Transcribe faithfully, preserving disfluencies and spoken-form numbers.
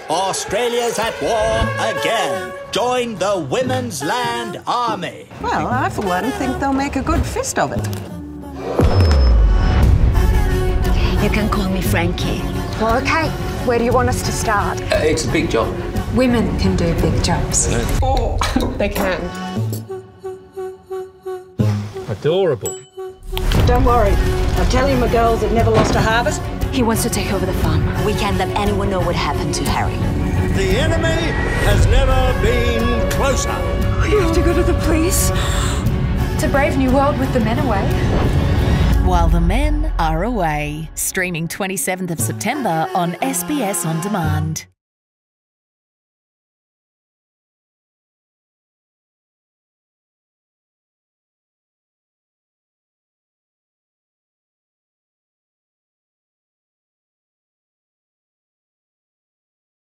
Australia's at war again. Join the Women's Land Army. Well, I for one think they'll make a good fist of it. You can call me Frankie. Well, okay. Where do you want us to start? Uh, it's a big job. Women can do big jobs. Oh, they can. Adorable. Don't worry. I'm telling you, my girls have never lost a harvest. He wants to take over the farm. We can't let anyone know what happened to Harry. The enemy has never been closer. You have to go to the police. It's a brave new world with the men away. While the men are away. Streaming twenty-seventh of September on S B S On Demand.